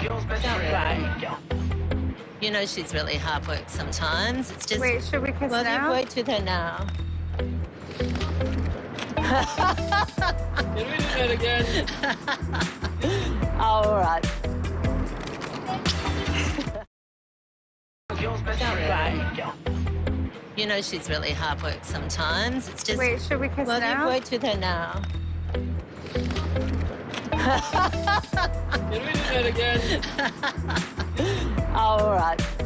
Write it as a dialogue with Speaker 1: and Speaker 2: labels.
Speaker 1: Don't worry. You know she's really hard work sometimes. It's just...
Speaker 2: Wait, should we kiss
Speaker 1: well,
Speaker 2: now?
Speaker 1: you wait with her now.
Speaker 3: Can we do that again?
Speaker 1: All right. Don't worry. You know she's really hard work sometimes. It's just...
Speaker 2: Wait, should we kiss
Speaker 1: well,
Speaker 2: now?
Speaker 1: you wait with her now.
Speaker 3: Can we do that again?
Speaker 1: All right.